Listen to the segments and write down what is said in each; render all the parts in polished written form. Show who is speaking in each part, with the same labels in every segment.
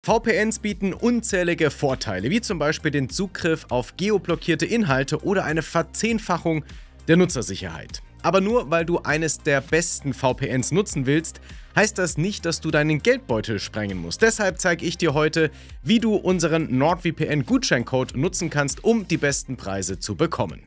Speaker 1: VPNs bieten unzählige Vorteile, wie zum Beispiel den Zugriff auf geoblockierte Inhalte oder eine Verzehnfachung der Nutzersicherheit. Aber nur weil du eines der besten VPNs nutzen willst, heißt das nicht, dass du deinen Geldbeutel sprengen musst. Deshalb zeige ich dir heute, wie du unseren NordVPN-Gutscheincode nutzen kannst, um die besten Preise zu bekommen.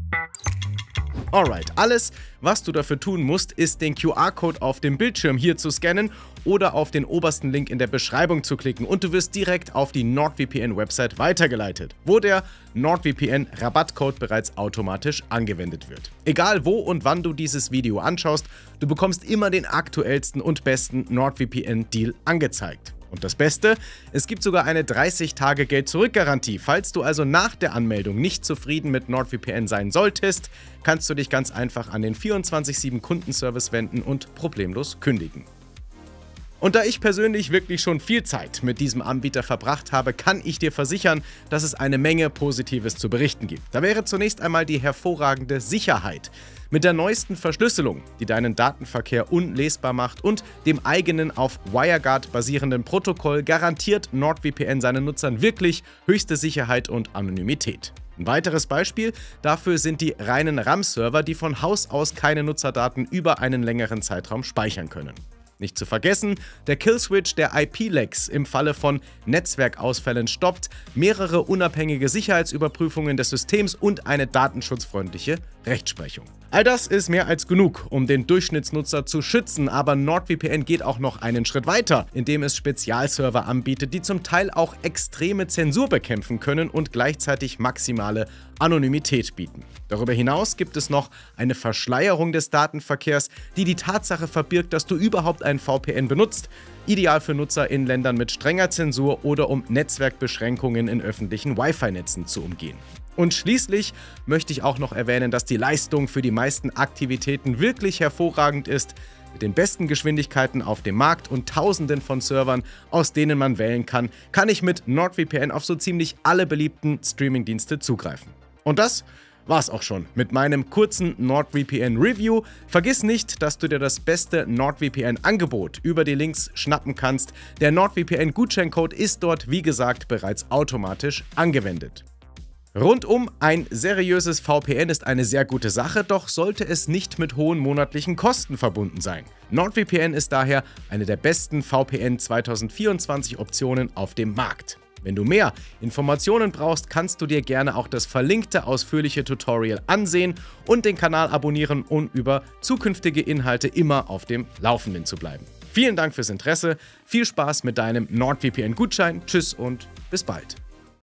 Speaker 1: Alright, alles, was du dafür tun musst, ist den QR-Code auf dem Bildschirm hier zu scannen oder auf den obersten Link in der Beschreibung zu klicken und du wirst direkt auf die NordVPN-Website weitergeleitet, wo der NordVPN-Rabattcode bereits automatisch angewendet wird. Egal wo und wann du dieses Video anschaust, du bekommst immer den aktuellsten und besten NordVPN-Deal angezeigt. Und das Beste, es gibt sogar eine 30-Tage-Geld-Zurück-Garantie. Falls du also nach der Anmeldung nicht zufrieden mit NordVPN sein solltest, kannst du dich ganz einfach an den 24/7-Kundenservice wenden und problemlos kündigen. Und da ich persönlich wirklich schon viel Zeit mit diesem Anbieter verbracht habe, kann ich dir versichern, dass es eine Menge Positives zu berichten gibt. Da wäre zunächst einmal die hervorragende Sicherheit. Mit der neuesten Verschlüsselung, die deinen Datenverkehr unlesbar macht, und dem eigenen auf WireGuard basierenden Protokoll garantiert NordVPN seinen Nutzern wirklich höchste Sicherheit und Anonymität. Ein weiteres Beispiel dafür sind die reinen RAM-Server, die von Haus aus keine Nutzerdaten über einen längeren Zeitraum speichern können. Nicht zu vergessen, der Killswitch, der IP-Lecks im Falle von Netzwerkausfällen stoppt, mehrere unabhängige Sicherheitsüberprüfungen des Systems und eine datenschutzfreundliche Rechtsprechung. All das ist mehr als genug, um den Durchschnittsnutzer zu schützen, aber NordVPN geht auch noch einen Schritt weiter, indem es Spezialserver anbietet, die zum Teil auch extreme Zensur bekämpfen können und gleichzeitig maximale Anonymität bieten. Darüber hinaus gibt es noch eine Verschleierung des Datenverkehrs, die die Tatsache verbirgt, dass du überhaupt ein VPN benutzt, ideal für Nutzer in Ländern mit strenger Zensur oder um Netzwerkbeschränkungen in öffentlichen Wi-Fi-Netzen zu umgehen. Und schließlich möchte ich auch noch erwähnen, dass die Leistung für die meisten Aktivitäten wirklich hervorragend ist, mit den besten Geschwindigkeiten auf dem Markt und Tausenden von Servern, aus denen man wählen kann, kann ich mit NordVPN auf so ziemlich alle beliebten Streamingdienste zugreifen. Und das war's auch schon mit meinem kurzen NordVPN-Review. Vergiss nicht, dass du dir das beste NordVPN-Angebot über die Links schnappen kannst. Der NordVPN-Gutscheincode ist dort, wie gesagt, bereits automatisch angewendet. Rundum ein seriöses VPN ist eine sehr gute Sache, doch sollte es nicht mit hohen monatlichen Kosten verbunden sein. NordVPN ist daher eine der besten VPN 2024 Optionen auf dem Markt. Wenn du mehr Informationen brauchst, kannst du dir gerne auch das verlinkte ausführliche Tutorial ansehen und den Kanal abonnieren, um über zukünftige Inhalte immer auf dem Laufenden zu bleiben. Vielen Dank fürs Interesse, viel Spaß mit deinem NordVPN-Gutschein, tschüss und bis bald.